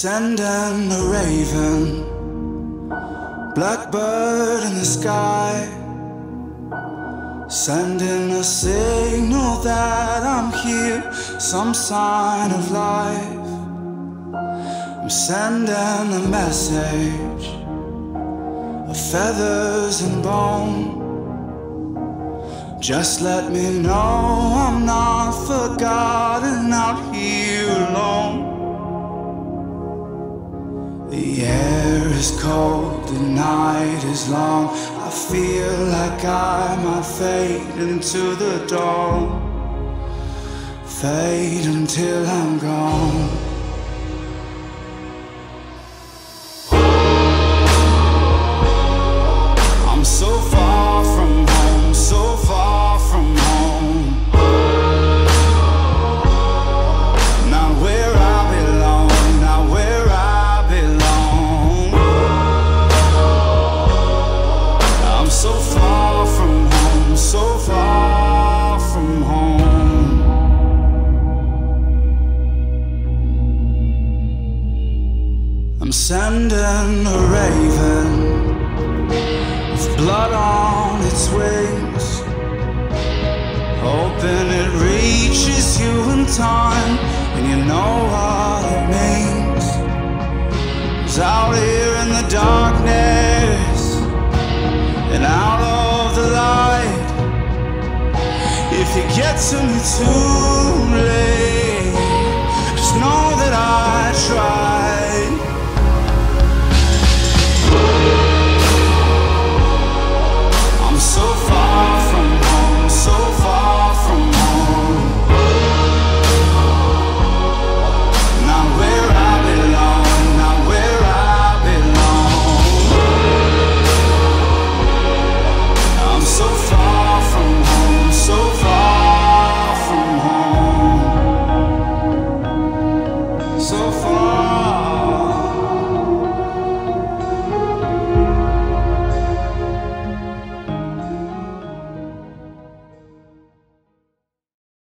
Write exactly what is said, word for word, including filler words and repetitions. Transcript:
sending a raven, blackbird in the sky, sending a signal that I'm here, some sign of life. I'm sending a message of feathers and bone. Just let me know I'm not forgotten out here alone. The air is cold, the night is long. I feel like I might fade into the dawn, fade until I'm gone. I'm so far from home, so far from home. Not where I belong, not where I belong. I'm so far from home, so far from home. I'm sending a raven with blood on its wings, hoping it reaches you in time, and you know what it means. 'Cause out here in the darkness and out of the light, if you get to me too late,